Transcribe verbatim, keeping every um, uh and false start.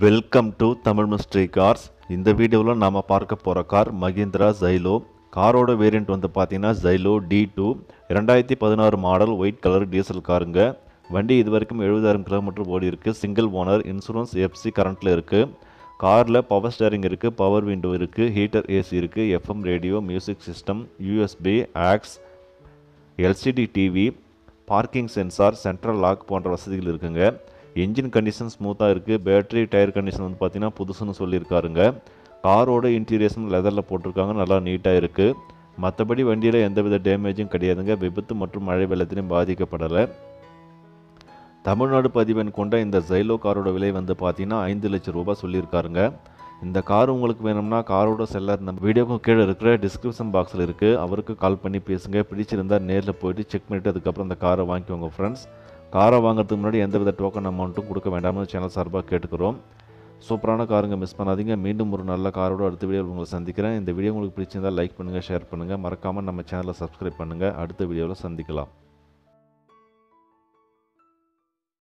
Welcome to Tamil mystery cars. இந்த வீடியோவில் நாம் பார்க்க போகிற கார் மஹிந்திரா ஜைலோ. காரோட வேரியண்ட் வந்து பார்த்தீங்கன்னா ஜைலோ டி டூ ரெண்டாயிரத்தி பதினாறு மாடல் ஒயிட் கலர் டீசல் காருங்க. வண்டி இது வரைக்கும் எழுபதாயிரம் கிலோமீட்டர் ஓடி இருக்குது. சிங்கிள் ஓனர், இன்சூரன்ஸ் எஃப்சி கரண்ட்டில் இருக்குது. காரில் பவர் ஸ்டேரிங் இருக்குது, பவர் விண்டோ இருக்குது, ஹீட்டர் ஏசி இருக்குது, FM radio, music system, USB, aux, LCD TV, parking sensor, central lock போன்ற வசதிகள் இருக்குங்க. என்ஜின் கண்டிஷன் ஸ்மூத்தாக இருக்குது. பேட்டரி டயர் கண்டிஷன் வந்து பார்த்திங்கன்னா புதுசுன்னு சொல்லியிருக்காருங்க. காரோட இன்டீரியர்ஸும் லெதரில் போட்டிருக்காங்க, நல்லா நீட்டாக இருக்குது. மற்றபடி வண்டியில் எந்தவித டேமேஜும் கிடையாதுங்க. விபத்து மற்றும் மழை வெள்ளத்திலையும் பாதிக்கப்படலை. தமிழ்நாடு பதிவெண் கொண்ட இந்த ஜைலோ காரோட விலை வந்து பார்த்தீங்கன்னா ஐந்து லட்சம் ரூபாய் சொல்லியிருக்காருங்க. இந்த கார் உங்களுக்கு வேணும்னா காரோட செல்லர் நம்ம வீடியோக்கு கீழே இருக்கிற டிஸ்கிரிப்ஷன் பாக்ஸில் இருக்குது, அவருக்கு கால் பண்ணி பேசுங்க. பிடிச்சிருந்தால் நேரில் போயிட்டு செக் பண்ணிவிட்டு அதுக்கப்புறம் இந்த காரை வாங்கிக்கோங்க ஃப்ரெண்ட்ஸ். காரை வாங்குறதுக்கு முன்னாடி எந்தவித டோக்கன் அமௌண்ட்டும் கொடுக்க வேண்டாம்னு சேனல் சார்பாக கேட்டுக்கிறோம். சூப்பரான காருங்க, மிஸ் பண்ணாதீங்க. மீண்டும் ஒரு நல்ல காரோட அடுத்த வீடியோவில் உங்களை சந்திக்கிறேன். இந்த வீடியோ உங்களுக்கு பிடிச்சிருந்தால் லைக் பண்ணுங்கள், ஷேர் பண்ணுங்கள். மறக்காமல் நம்ம சேனலை சப்ஸ்கிரைப் பண்ணுங்கள். அடுத்த வீடியோவில் சந்திக்கலாம்.